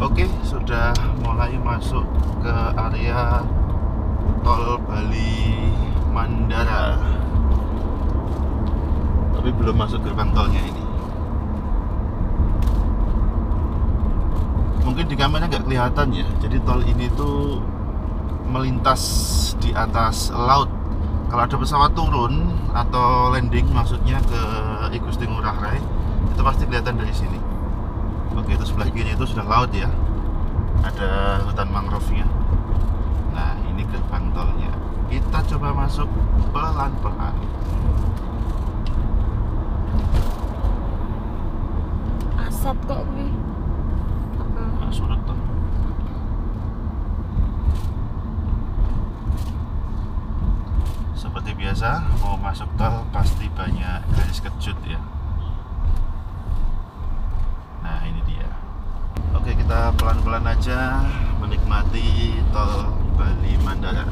Oke, sudah mulai masuk ke area tol Bali Mandara, tapi belum masuk gerbang tolnya ini. Mungkin di kamera nggak kelihatan ya. Jadi tol ini tuh melintas di atas laut. Kalau ada pesawat turun atau landing, maksudnya ke I Gusti Ngurah Rai, itu pasti kelihatan dari sini. Oke, itu sebelah kiri itu sudah laut ya. Ada hutan mangrove-nya. Nah, ini gerbang tolnya. Kita coba masuk pelan-pelan. Asap kok gue. Nah, surut tuh. Seperti biasa, mau masuk tol pasti banyak garis kejut ya. Nah, ini dia. Oke, kita pelan-pelan aja menikmati tol Bali Mandara.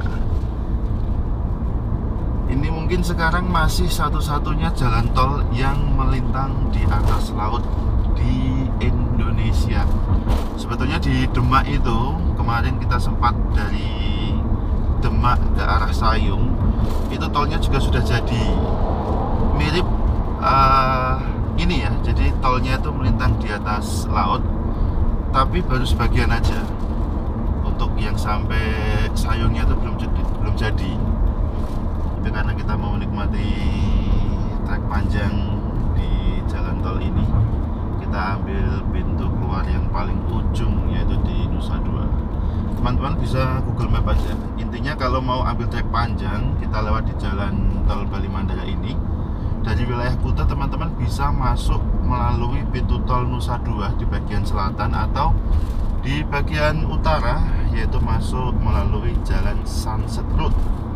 Ini mungkin sekarang masih satu-satunya jalan tol yang melintang di atas laut di Indonesia. Sebetulnya di Demak itu kemarin kita sempat dari Demak ke arah Sayung, itu tolnya juga sudah jadi mirip ini ya. Jadi tolnya itu melintang di atas laut, tapi baru sebagian aja. Untuk yang sampai Sayungnya itu belum jadi. Itu karena kita mau menikmati trek panjang di jalan tol ini, kita ambil pintu keluar yang paling ujung, yaitu di Nusa Dua. Teman-teman bisa Google Map aja. Intinya kalau mau ambil trek panjang, kita lewat di jalan tol Bali Mandara ini. Dari wilayah Kuta, teman-teman bisa masuk melalui pintu tol Nusa Dua di bagian selatan, atau di bagian utara, yaitu masuk melalui jalan Sunset Road.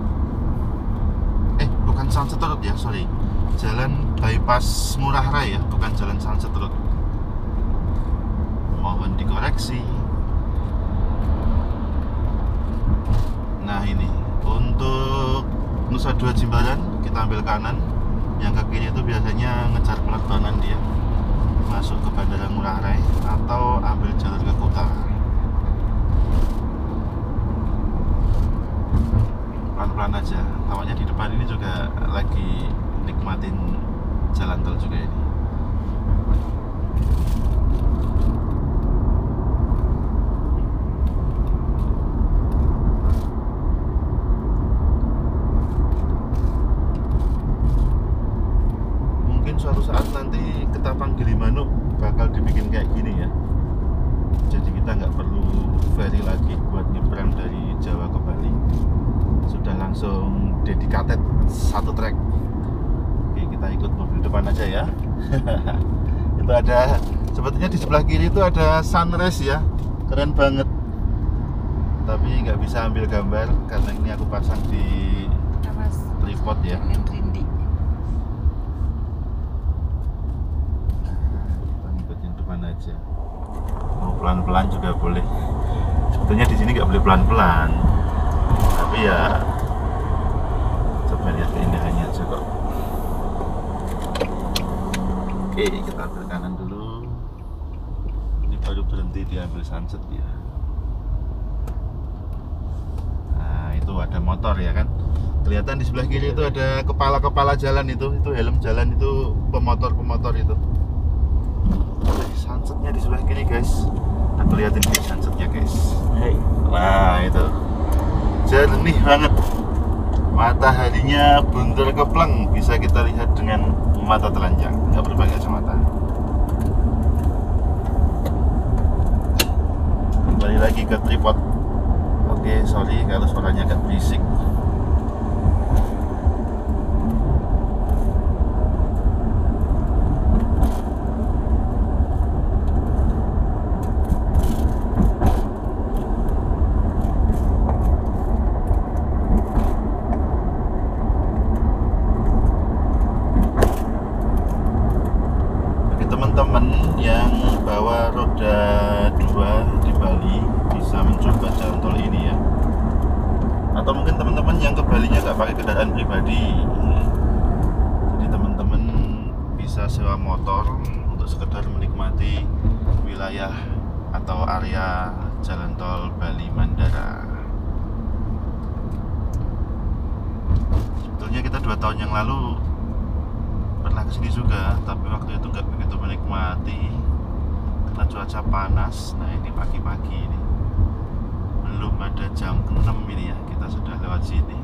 Bukan Sunset Road ya, sorry. Jalan bypass Ngurah Rai ya, bukan jalan Sunset Road. Mohon dikoreksi. Nah, ini untuk Nusa Dua Jimbaran kita ambil kanan. Yang ke kiri itu biasanya ngejar penerbangan dia, masuk ke Bandara Ngurah Rai, atau ambil jalur ke Kuta. Pelan-pelan aja. Tawannya di depan ini juga lagi nikmatin jalan tol juga ini. Mungkin suatu saat nanti Ketapang Gilimanuk bakal dibikin kayak gini ya. Jadi kita nggak perlu ferry lagi buat nyebrang dari Jawa ke Bali. Sudah langsung dedicated satu trek. Oke, kita ikut mobil depan aja ya. Itu ada, sebetulnya di sebelah kiri itu ada sunrise ya, keren banget. Tapi nggak bisa ambil gambar karena ini aku pasang di tripod ya. Kita ngikutin depan aja. Mau pelan-pelan juga boleh. Sebetulnya di sini nggak boleh pelan-pelan. Tapi ya coba lihat keindahannya aja kok. Oke, kita ambil kanan dulu. Ini baru berhenti diambil sunset ya. Nah, itu ada motor ya kan. Kelihatan di sebelah kiri itu ada kepala-kepala jalan itu helm jalan itu, pemotor itu. Sunsetnya di sebelah kiri guys. Aku lihatin nih sunsetnya guys. Hey. Wah, itu jernih banget, mataharinya buntur kepleng, bisa kita lihat dengan mata telanjang, nggak perlu pakai kacamata. Kembali lagi ke tripod. Oke, sorry kalau suaranya agak berisik. Teman-teman yang bawa roda 2 di Bali bisa mencoba jalan tol ini ya. Atau mungkin teman-teman yang ke Balinya nggak pakai kendaraan pribadi, jadi teman-teman bisa sewa motor untuk sekedar menikmati wilayah atau area jalan tol Bali Mandara. Sebetulnya kita 2 tahun yang lalu pernah kesini juga, tapi waktu itu nggak begitu menikmati karena cuaca panas. Nah ini pagi-pagi ini belum ada jam 6 ini ya, kita sudah lewat sini.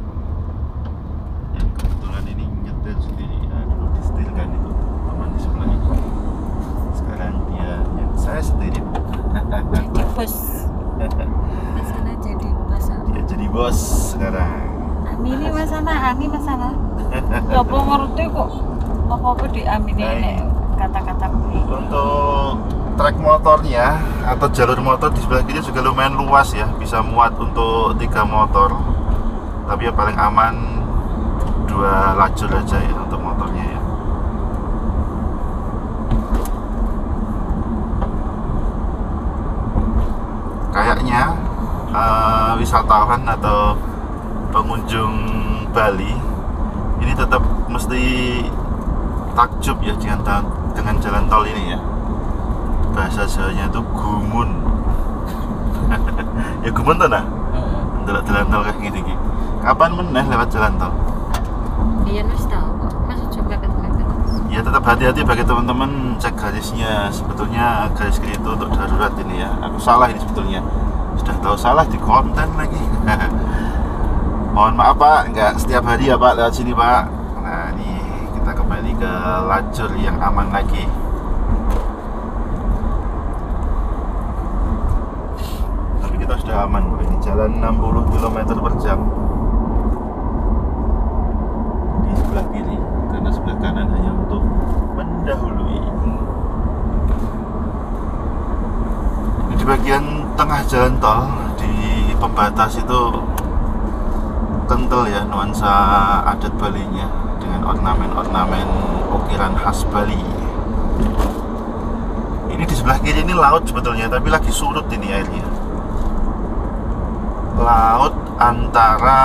Dan kebetulan ini nyetir sendiri ya, dulu disetirkan itu teman di sebelah ini. Sekarang dia yang saya setirin. Jadi bos. Masalah jadi bos. Dia jadi bos sekarang. Ini masalah. Apa ngerti kok apa diamini nek kata-kata kuwi. Untuk trek motornya atau jalur motor di sebelah kiri juga lumayan luas ya, bisa muat untuk 3 motor. Tapi yang paling aman 2 lajur aja ya untuk motornya ya. Kayaknya wisatawan atau pengunjung Bali ini tetap mesti takjub ya dengan jalan tol ini ya. Bahasa Jawanya itu gumun. Ya gumun tuh nah. Ndelok jalan tol kayak gini iki. Kapan meneh lewat jalan tol? Iya wis tahu kok. Masuk coba ketemu. Ya tetap hati-hati bagi teman-teman, cek garisnya. Sebetulnya garis kiri itu untuk darurat ini ya. Aku salah ini sebetulnya. Sudah tahu salah di konten lagi. Mohon maaf Pak, nggak setiap hari ya Pak lewat sini Pak. Nah ini kita kembali ke lajur yang aman lagi. Tapi kita sudah aman Pak, ini jalan 60 km per jam di sebelah kiri, karena sebelah kanan hanya untuk mendahului. Ini di bagian tengah jalan tol, di pembatas itu kental ya nuansa adat Balinya dengan ornamen-ornamen ukiran khas Bali. Ini di sebelah kiri ini laut sebetulnya, tapi lagi surut ini airnya. Laut antara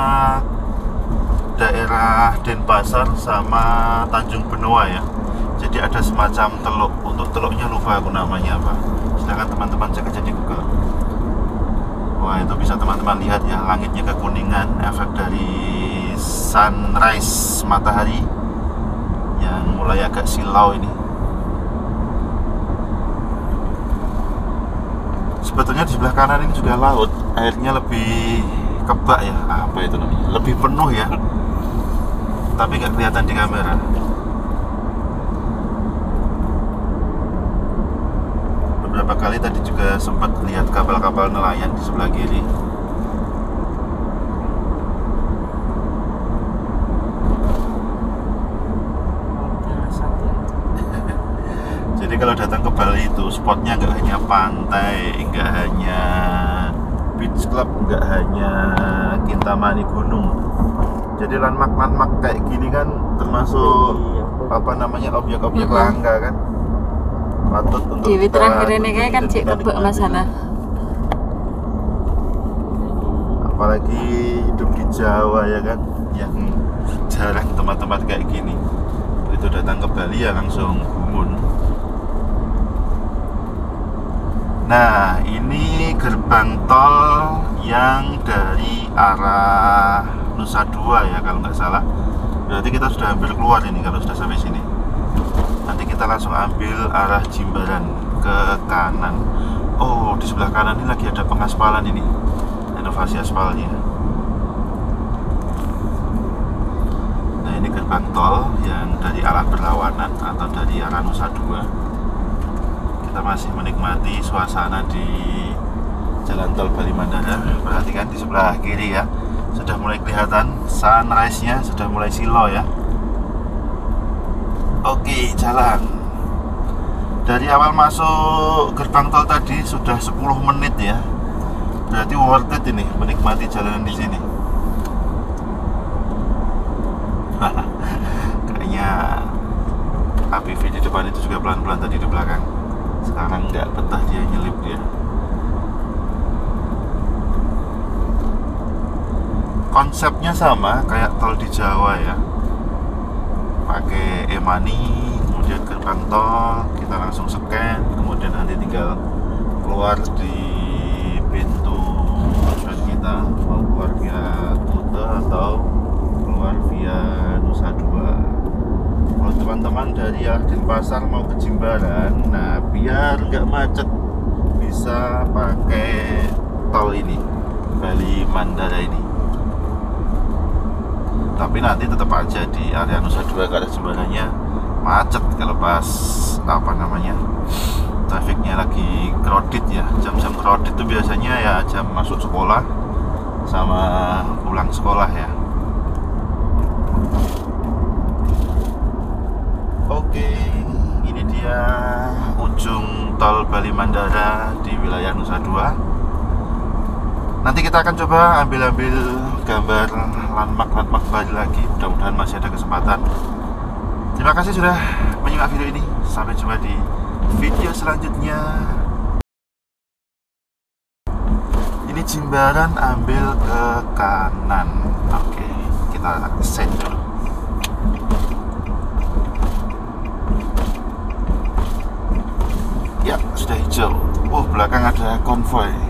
daerah Denpasar sama Tanjung Benoa ya. Jadi ada semacam teluk. Untuk teluknya lupa aku namanya apa. Silakan teman-teman cek aja di Google. Wah itu bisa teman-teman lihat ya, langitnya kekuningan, efek dari sunrise matahari yang mulai agak silau ini. Sebetulnya di sebelah kanan ini juga laut, airnya lebih kebak ya, apa itu namanya, lebih penuh ya, tapi nggak kelihatan di kamera. Beberapa kali tadi juga sempat lihat kapal-kapal nelayan di sebelah kiri. Jadi kalau datang ke Bali itu spotnya nggak hanya pantai, nggak hanya beach club, nggak hanya Kintamani Gunung. Jadi landmark-landmark kayak gini kan termasuk apa namanya objek-objek langka kan. Patut untuk Dewi terakhir ini kayak kan cek kebek masalah. Apalagi hidup di Jawa ya kan, yang jarang tempat-tempat kayak gini. Begitu datang ke Bali ya langsung gumun. Nah ini gerbang tol yang dari arah Nusa Dua ya kalau nggak salah. Berarti kita sudah hampir keluar ini kalau sudah sampai sini. Nanti kita langsung ambil arah Jimbaran ke kanan. Oh di sebelah kanan ini lagi ada pengaspalan ini, inovasi aspalnya. Nah ini gerbang tol yang dari arah berlawanan atau dari arah Nusa Dua. Kita masih menikmati suasana di jalan tol Bali Mandara. Perhatikan di sebelah kiri ya, sudah mulai kelihatan sunrise-nya, sudah mulai silau ya. Oke, jalan. Dari awal masuk gerbang tol tadi sudah 10 menit ya. Berarti worth it ini menikmati jalanan di sini. Kayaknya APV di depan itu juga pelan-pelan tadi di belakang. Sekarang nggak betah dia nyelip dia. Konsepnya sama kayak tol di Jawa ya. Pakai e-money, kemudian gerbang tol kita langsung scan, kemudian nanti tinggal keluar di pintu tujuan kita, mau keluar via Kuta atau keluar via Nusa Dua. Kalau teman-teman dari Denpasar mau ke Jimbaran, nah biar nggak macet bisa pakai tol ini, Bali Mandara ini. Tapi nanti tetap aja di area Nusa Dua ke arah Jimbarannya macet kalau pas trafiknya lagi crowded ya. Jam-jam crowded itu biasanya ya jam masuk sekolah sama pulang sekolah ya. Oke, ini dia ujung tol Bali Mandara di wilayah Nusa Dua. Nanti kita akan coba ambil gambar landmark Bali lagi. Mudah-mudahan masih ada kesempatan. Terima kasih sudah menyimak video ini. Sampai jumpa di video selanjutnya. Ini Jimbaran, ambil ke kanan. Oke, kita set dulu. Ya, sudah hijau. Oh, belakang ada konvoy.